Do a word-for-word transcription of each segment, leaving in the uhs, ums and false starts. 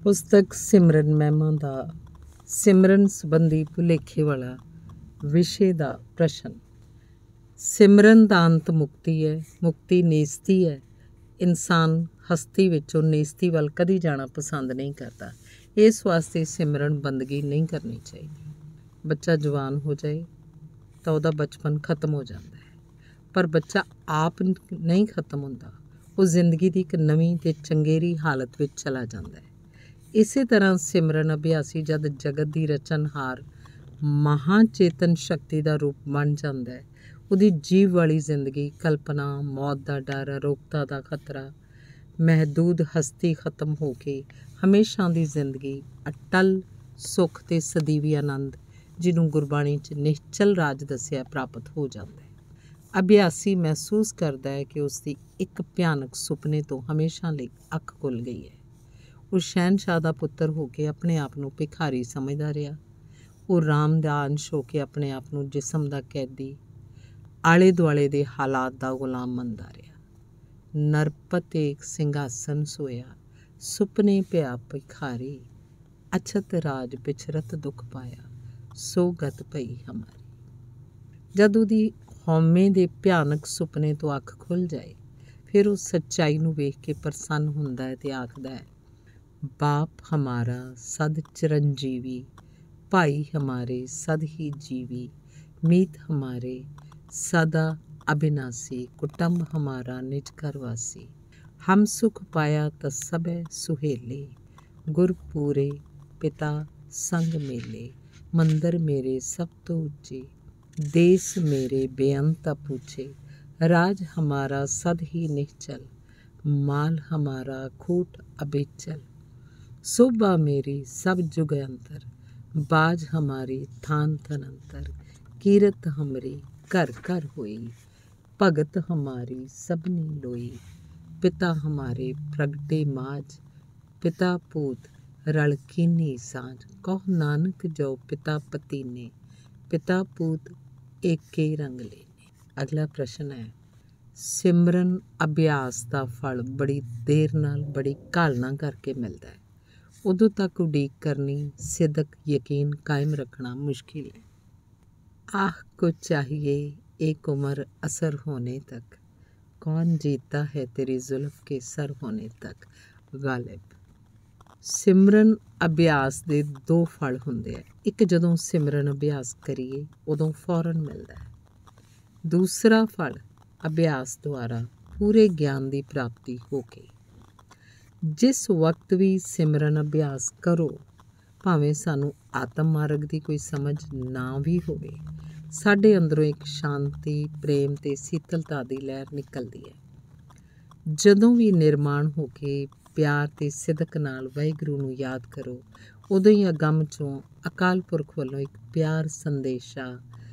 ਪੁਸਤਕ ਸਿਮਰਨ ਮਹਿਮਾ ਦਾ ਸਿਮਰਨ ਸੰਬੰਧੀ ਭੁਲੇਖੇ ਵਾਲਾ ਵਿਸ਼ੇ ਦਾ ਪ੍ਰਸ਼ਨ। ਸਿਮਰਨ ਦਾ ਅੰਤ ਮੁਕਤੀ ਹੈ। ਮੁਕਤੀ ਨੇਸਤੀ ਹੈ। ਇਨਸਾਨ ਹਸਤੀ ਵਿੱਚੋਂ ਨੇਸਤੀ ਵੱਲ ਕਦੀ ਜਾਣਾ ਪਸੰਦ ਨਹੀਂ ਕਰਦਾ। ਇਸ ਵਾਸਤੇ ਸਿਮਰਨ ਬੰਦਗੀ ਨਹੀਂ ਕਰਨੀ ਚਾਹੀਦੀ। ਬੱਚਾ ਜਵਾਨ ਹੋ ਜਾਏ ਤਾਂ ਉਹਦਾ ਬਚਪਨ ਖਤਮ ਹੋ ਜਾਂਦਾ ਹੈ, ਪਰ ਬੱਚਾ ਆਪ ਨਹੀਂ ਖਤਮ ਹੁੰਦਾ। ਉਹ ਜ਼ਿੰਦਗੀ ਦੀ ਇੱਕ ਨਵੀਂ ਅਤੇ ਚੰਗੇਰੀ ਹਾਲਤ ਵਿੱਚ ਚਲਾ ਜਾਂਦਾ ਹੈ। ਇਸੇ ਤਰ੍ਹਾਂ ਸਿਮਰਨ ਅਭਿਆਸੀ ਜਦ ਜਗਤ ਦੀ ਰਚਨਹਾਰ ਮਹਾਂਚੇਤਨ ਸ਼ਕਤੀ ਦਾ ਰੂਪ ਬਣ ਜਾਂਦਾ ਹੈ, ਉਹਦੀ ਜੀਵ ਵਾਲੀ ਜ਼ਿੰਦਗੀ, ਕਲਪਨਾ, ਮੌਤ ਦਾ ਡਰ, ਅਰੋਗਤਾ ਦਾ ਖਤਰਾ, ਮਹਿਦੂਦ ਹਸਤੀ ਖਤਮ ਹੋ ਕੇ ਹਮੇਸ਼ਾ ਦੀ ਜ਼ਿੰਦਗੀ, ਅਟਲ ਸੁੱਖ ਅਤੇ ਸਦੀਵੀ ਆਨੰਦ, ਜਿਹਨੂੰ ਗੁਰਬਾਣੀ 'ਚ ਨਿਸ਼ਚਲ ਰਾਜ ਦੱਸਿਆ, ਪ੍ਰਾਪਤ ਹੋ ਜਾਂਦਾ ਹੈ। ਅਭਿਆਸੀ ਮਹਿਸੂਸ ਕਰਦਾ ਹੈ ਕਿ ਉਸ ਦੀ ਇੱਕ ਭਿਆਨਕ ਸੁਪਨੇ ਤੋਂ ਹਮੇਸ਼ਾ ਲਈ ਅੱਖ ਖੁੱਲ੍ਹ ਗਈ ਹੈ। ਉਹ ਸ਼ਹਿਨਸ਼ਾਹ ਦਾ ਪੁੱਤਰ ਹੋ ਕੇ ਆਪਣੇ ਆਪ ਨੂੰ ਭਿਖਾਰੀ ਸਮਝਦਾ ਰਿਹਾ। ਉਹ ਰਾਮ ਦਾ ਅੰਸ਼ ਹੋ ਕੇ ਆਪਣੇ ਆਪ ਨੂੰ ਜਿਸਮ ਦਾ ਕੈਦੀ, ਆਲੇ ਦੁਆਲੇ ਦੇ ਹਾਲਾਤ ਦਾ ਗੁਲਾਮ ਮੰਨਦਾ ਰਿਹਾ। ਨਰਪਤ ਏਕ ਸਿੰਘਾਸਨ ਸੋਇਆ, ਸੁਪਨੇ ਪਿਆ ਭਿਖਾਰੀ, ਅਛਤ ਰਾਜ ਪਿਛਰਤ ਦੁੱਖ ਪਾਇਆ, ਸੋ ਗਤ ਪਈ ਹਮਾਰੀ। ਜਦ ਉਹਦੀ ਹਉਮੈ ਦੇ ਭਿਆਨਕ ਸੁਪਨੇ ਤੋਂ ਅੱਖ ਖੁੱਲ੍ਹ ਜਾਏ, ਫਿਰ ਉਹ ਸੱਚਾਈ ਨੂੰ ਵੇਖ ਕੇ ਪ੍ਰਸੰਨ ਹੁੰਦਾ ਹੈ ਅਤੇ ਆਖਦਾ ਹੈ, ਬਾਪ ਹਮਾਰਾ ਸਦ ਚਰਨਜੀਵੀ, ਭਾਈ ਹਮਾਰੇ ਸਦ ਹੀ ਜੀਵੀ, ਮੀਤ ਹਮਾਰੇ ਸਦਾ ਅਬਿਨਾਸੀ, ਕੁਟੰਬ ਹਮਾਰਾ ਨਿਜ ਘਰ ਵਾਸੀ, ਹਮ ਸੁਖ ਪਾਇਆ ਤਾਂ ਸਭੈ ਸੁਹੇਲੇ, ਗੁਰ ਪੂਰੇ ਪਿਤਾ ਸੰਗ ਮੇਲੇ, ਮੰਦਰ ਮੇਰੇ ਸਭ ਤੋਂ ਉੱਚੇ, ਦੇਸ ਮੇਰੇ ਬੇਅੰਤ ਪੂਛੇ, ਰਾਜ ਹਮਾਰਾ ਸਦ ਹੀ ਨਿਹਚਲ, ਮਾਲ ਹਮਾਰਾ ਖੂਟ ਅਬੇਚਲ, ਸੋਭਾ ਮੇਰੀ ਸਭ ਜੁਗ ਅੰਤਰ, ਬਾਜ ਹਮਾਰੀ ਥਾਨ ਥਨ ਅੰਤਰ, ਕੀਰਤ ਹਮਰੀ ਘਰ ਘਰ ਹੋਈ, ਭਗਤ ਹਮਾਰੀ ਸਭਨੀ ਲੋਈ, ਪਿਤਾ ਹਮਾਰੇ ਪ੍ਰਗਟੇ ਮਾਜ, ਪਿਤਾ ਪੂਤ ਰਲ ਕੀਨੀ ਸਾਂਝ, ਕਹੋ ਨਾਨਕ ਜੋ ਪਿਤਾ ਪਤੀਨੇ, ਪਿਤਾ ਪੂਤ ਏਕੇ ਰੰਗ ਲੈਨੇ। ਅਗਲਾ ਪ੍ਰਸ਼ਨ ਹੈ, ਸਿਮਰਨ ਅਭਿਆਸ ਦਾ ਫਲ ਬੜੀ ਦੇਰ ਨਾਲ, ਬੜੀ ਘਾਲਣਾ ਕਰਕੇ ਮਿਲਦਾ ਹੈ। ਉਦੋਂ ਤੱਕ ਉਡੀਕ ਕਰਨੀ, ਸਿਦਕ ਯਕੀਨ ਕਾਇਮ ਰੱਖਣਾ ਮੁਸ਼ਕਿਲ ਹੈ। ਆਹ ਕੋ ਚਾਹੀਏ ਇੱਕ ਉਮਰ ਅਸਰ ਹੋਣੇ ਤੱਕ, ਕੌਣ ਜੀਤਾ ਹੈ ਤੇਰੀ ਜ਼ੁਲਫ ਕੇ ਸਰ ਹੋਣੇ ਤੱਕ। ਗਾਲਿਬ। ਸਿਮਰਨ ਅਭਿਆਸ ਦੇ ਦੋ ਫਲ ਹੁੰਦੇ ਆ। ਇੱਕ ਜਦੋਂ ਸਿਮਰਨ ਅਭਿਆਸ ਕਰੀਏ ਉਦੋਂ ਫੌਰਨ ਮਿਲਦਾ ਹੈ। ਦੂਸਰਾ ਫਲ ਅਭਿਆਸ ਦੁਆਰਾ ਪੂਰੇ ਗਿਆਨ ਦੀ ਪ੍ਰਾਪਤੀ ਹੋ ਕੇ। ਜਿਸ ਵਕਤ ਵੀ ਸਿਮਰਨ ਅਭਿਆਸ ਕਰੋ, ਭਾਵੇਂ ਸਾਨੂੰ ਆਤਮ ਮਾਰਗ ਦੀ ਕੋਈ ਸਮਝ ਨਾ ਵੀ ਹੋਵੇ, ਸਾਡੇ ਅੰਦਰੋਂ ਇੱਕ ਸ਼ਾਂਤੀ, ਪ੍ਰੇਮ ਅਤੇ ਸੀਤਲਤਾ ਦੀ ਲਹਿਰ ਨਿਕਲਦੀ ਹੈ। ਜਦੋਂ ਵੀ ਨਿਰਮਾਣ ਹੋ ਕੇ ਪਿਆਰ ਅਤੇ ਸਿਦਕ ਨਾਲ ਵਾਹਿਗੁਰੂ ਨੂੰ ਯਾਦ ਕਰੋ, ਉਦੋਂ ਹੀ ਅਗੰਮ 'ਚੋਂ ਅਕਾਲ ਪੁਰਖ ਵੱਲੋਂ ਇੱਕ ਪਿਆਰ ਸੰਦੇਸ਼ਾ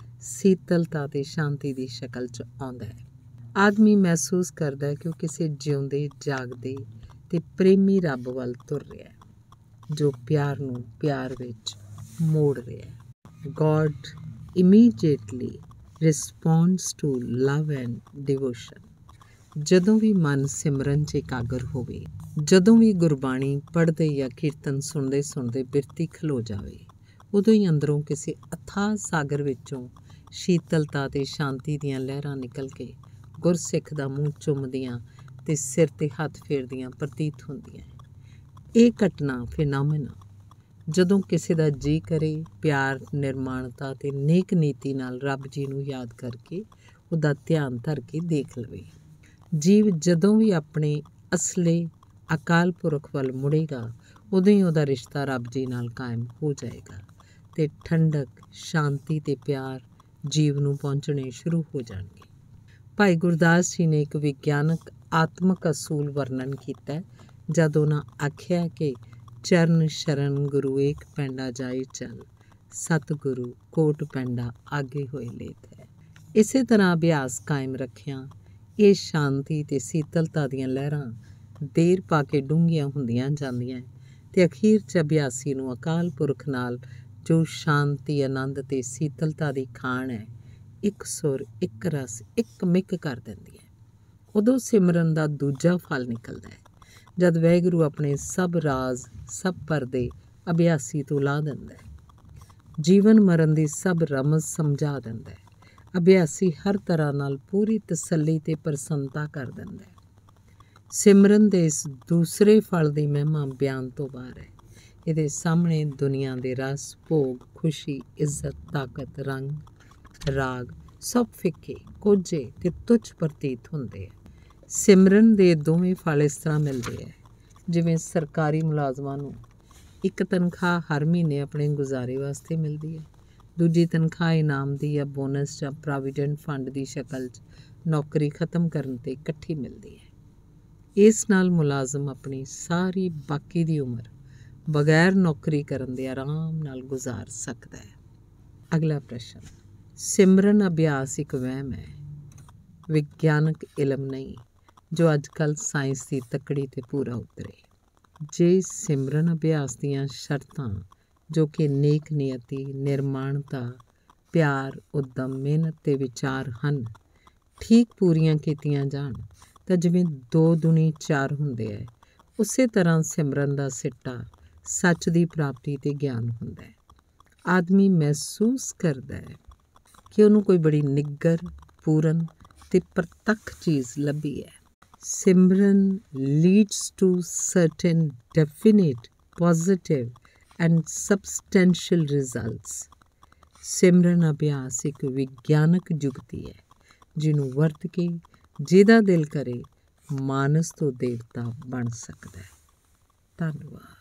ਸੀਤਲਤਾ ਅਤੇ ਸ਼ਾਂਤੀ ਦੀ ਸ਼ਕਲ 'ਚ ਆਉਂਦਾ ਹੈ। ਆਦਮੀ ਮਹਿਸੂਸ ਕਰਦਾ ਹੈ ਕਿ ਉਹ ਕਿਸੇ ਜਿਉਂਦੇ, ਜਾਗਦੇ ਅਤੇ ਪ੍ਰੇਮੀ ਰੱਬ ਵੱਲ ਤੁਰ ਰਿਹਾ ਹੈ, ਜੋ ਪਿਆਰ ਨੂੰ ਪਿਆਰ ਵਿੱਚ ਮੋੜ ਰਿਹਾ ਹੈ। God immediately responds to love and devotion. ਜਦੋਂ ਵੀ ਮਨ ਸਿਮਰਨ 'ਚ ਇਕਾਗਰ ਹੋਵੇ, ਜਦੋਂ ਵੀ ਗੁਰਬਾਣੀ ਪੜ੍ਹਦੇ ਜਾਂ ਕੀਰਤਨ ਸੁਣਦੇ ਸੁਣਦੇ ਬਿਰਤੀ ਖਲੋ ਜਾਵੇ, ਉਦੋਂ ਹੀ ਅੰਦਰੋਂ ਕਿਸੇ ਅਥਾਹ ਸਾਗਰ ਵਿੱਚੋਂ ਸ਼ੀਤਲਤਾ ਅਤੇ ਸ਼ਾਂਤੀ ਦੀਆਂ ਲਹਿਰਾਂ ਨਿਕਲ ਕੇ ਗੁਰਸਿੱਖ ਦਾ ਮੂੰਹ ਚੁੰਮਦੀਆਂ ਅਤੇ ਸਿਰ 'ਤੇ ਹੱਥ ਫੇਰਦੀਆਂ ਪ੍ਰਤੀਤ ਹੁੰਦੀਆਂ। ਇਹ ਘਟਨਾ ਫਿਨਾਮਿਨਾ ਜਦੋਂ ਕਿਸੇ ਦਾ ਜੀਅ ਕਰੇ, ਪਿਆਰ, ਨਿਰਮਾਣਤਾ ਅਤੇ ਨੇਕ ਨੀਤੀ ਨਾਲ ਰੱਬ ਜੀ ਨੂੰ ਯਾਦ ਕਰਕੇ ਉਹਦਾ ਧਿਆਨ ਧਰ ਕੇ ਦੇਖ ਲਵੇ। ਜੀਵ ਜਦੋਂ ਵੀ ਆਪਣੇ ਅਸਲੇ ਅਕਾਲ ਪੁਰਖ ਵੱਲ ਮੁੜੇਗਾ, ਉਦੋਂ ਹੀ ਉਹਦਾ ਰਿਸ਼ਤਾ ਰੱਬ ਜੀ ਨਾਲ ਕਾਇਮ ਹੋ ਜਾਏਗਾ ਅਤੇ ਠੰਡਕ, ਸ਼ਾਂਤੀ ਅਤੇ ਪਿਆਰ ਜੀਵ ਨੂੰ ਪਹੁੰਚਣੇ ਸ਼ੁਰੂ ਹੋ ਜਾਣਗੇ। ਭਾਈ ਗੁਰਦਾਸ ਜੀ ਨੇ ਇੱਕ ਵਿਗਿਆਨਕ ਆਤਮਕ ਅਸੂਲ ਵਰਣਨ ਕੀਤਾ ਜਦ ਉਹਨਾਂ ਆਖਿਆ ਕਿ ਚਰਨ ਸ਼ਰਨ ਗੁਰੂ ਏਕ ਪੈਂਡਾ ਜਾਏ ਚੱਲ, ਸਤਿਗੁਰੂ ਕੋਟ ਪੈਂਡਾ ਆਗੇ ਹੋਏ ਲੇਤ ਹੈ। ਇਸੇ ਤਰ੍ਹਾਂ ਅਭਿਆਸ ਕਾਇਮ ਰੱਖਿਆ ਇਹ ਸ਼ਾਂਤੀ ਅਤੇ ਸੀਤਲਤਾ ਦੀਆਂ ਲਹਿਰਾਂ ਦੇਰ ਪਾ ਕੇ ਡੂੰਘੀਆਂ ਹੁੰਦੀਆਂ ਜਾਂਦੀਆਂ ਅਤੇ ਅਖੀਰ 'ਚ ਅਭਿਆਸੀ ਨੂੰ ਅਕਾਲ ਪੁਰਖ ਨਾਲ ਜੋ ਸ਼ਾਂਤੀ, ਆਨੰਦ ਅਤੇ ਸੀਤਲਤਾ ਦੀ ਖਾਣ ਹੈ, ਇੱਕ ਸੁਰ, ਇੱਕ ਰਸ, ਇੱਕ ਮਿਕ ਕਰ ਦਿੰਦੀ ਹੈ। ਉਦੋਂ ਸਿਮਰਨ ਦਾ ਦੂਜਾ ਫਲ ਨਿਕਲਦਾ ਹੈ। ਜਦ ਵਾਹਿਗੁਰੂ ਆਪਣੇ ਸਭ ਰਾਜ਼ ਸਭ ਪਰਦੇ ਅਭਿਆਸੀ ਤੋਂ ਲਾ ਦਿੰਦਾ ਹੈ। ਜੀਵਨ ਮਰਨ ਦੀ ਸਭ ਰਮਜ਼ ਸਮਝਾ ਦਿੰਦਾ ਹੈ। ਅਭਿਆਸੀ ਹਰ ਤਰ੍ਹਾਂ ਨਾਲ ਪੂਰੀ ਤਸੱਲੀ ਤੇ ਪ੍ਰਸੰਨਤਾ ਕਰ ਦਿੰਦਾ ਹੈ। ਸਿਮਰਨ ਦੇ ਇਸ ਦੂਸਰੇ ਫਲ ਦੀ ਮਹਿਮਾ ਬਿਆਨ ਤੋਂ ਬਾਹਰ ਹੈ। ਇਹਦੇ ਸਾਹਮਣੇ ਦੁਨੀਆ ਦੇ ਰਸ, ਭੋਗ, ਖੁਸ਼ੀ, ਇੱਜ਼ਤ, ਤਾਕਤ, ਰੰਗ, ਰਾਗ ਸਭ ਫਿੱਕੇ, ਕੋਝੇ ਤੇ ਤੁੱਛ ਪ੍ਰਤੀਤ ਹੁੰਦੇ ਹੈ। ਸਿਮਰਨ ਦੇ ਦੋਵੇਂ ਫਲ ਇਸ ਤਰ੍ਹਾਂ ਮਿਲਦੇ ਹੈ ਜਿਵੇਂ ਸਰਕਾਰੀ ਮੁਲਾਜ਼ਮਾਂ ਨੂੰ ਇੱਕ ਤਨਖਾਹ ਹਰ ਮਹੀਨੇ ਆਪਣੇ ਗੁਜ਼ਾਰੇ ਵਾਸਤੇ ਮਿਲਦੀ ਹੈ, ਦੂਜੀ ਤਨਖਾਹ ਇਨਾਮ ਦੀ ਜਾਂ ਬੋਨਸ ਜਾਂ ਪ੍ਰੋਵੀਡੈਂਟ ਫੰਡ ਦੀ ਸ਼ਕਲ 'ਚ ਨੌਕਰੀ ਖਤਮ ਕਰਨ 'ਤੇ ਇਕੱਠੀ ਮਿਲਦੀ ਹੈ। ਇਸ ਨਾਲ ਮੁਲਾਜ਼ਮ ਆਪਣੀ ਸਾਰੀ ਬਾਕੀ ਦੀ ਉਮਰ ਬਗੈਰ ਨੌਕਰੀ ਕਰਨ ਦੇ ਆਰਾਮ ਨਾਲ ਗੁਜ਼ਾਰ ਸਕਦਾ ਹੈ। ਅਗਲਾ ਪ੍ਰਸ਼ਨ, ਸਿਮਰਨ ਅਭਿਆਸ ਇੱਕ ਵਹਿਮ ਹੈ, ਵਿਗਿਆਨਕ ਇਲਮ ਨਹੀਂ ਜੋ ਅੱਜ ਕੱਲ੍ਹ ਸਾਇੰਸ ਦੀ ਤੱਕੜੀ 'ਤੇ ਪੂਰਾ ਉਤਰੇ। ਜੇ ਸਿਮਰਨ ਅਭਿਆਸ ਦੀਆਂ ਸ਼ਰਤਾਂ ਜੋ ਕਿ ਨੇਕ ਨੀਅਤੀ, ਨਿਰਮਾਣਤਾ, ਪਿਆਰ, ਉੱਦਮ, ਮਿਹਨਤ ਤੇ ਵਿਚਾਰ ਹਨ, ਠੀਕ ਪੂਰੀਆਂ ਕੀਤੀਆਂ ਜਾਣ ਤਾਂ ਜਿਵੇਂ ਦੋ ਦੁਨੀ ਚਾਰ ਹੁੰਦੇ ਹੈ, ਉਸੇ ਤਰ੍ਹਾਂ ਸਿਮਰਨ ਦਾ ਸਿੱਟਾ ਸੱਚ ਦੀ ਪ੍ਰਾਪਤੀ ਤੇ ਗਿਆਨ ਹੁੰਦਾ ਹੈ। ਆਦਮੀ ਮਹਿਸੂਸ ਕਰਦਾ ਹੈ ਕਿ ਉਹਨੂੰ ਕੋਈ ਬੜੀ ਨਿੱਗਰ, ਪੂਰਨ ਤੇ ਪ੍ਰਤੱਖ ਚੀਜ਼ ਲੱਭੀ ਹੈ। ਸਿਮਰਨ leads to certain definite, positive and substantial results. ਸਿਮਰਨ ਅਭਿਆਸ ਇੱਕ ਵਿਗਿਆਨਕ ਜੁਗਤੀ ਹੈ ਜਿਹਨੂੰ ਵਰਤ ਕੇ ਜਿਹਦਾ ਦਿਲ ਕਰੇ ਮਾਨਸ ਤੋਂ ਦੇਵਤਾ ਬਣ ਸਕਦਾ ਹੈ। ਧੰਨਵਾਦ।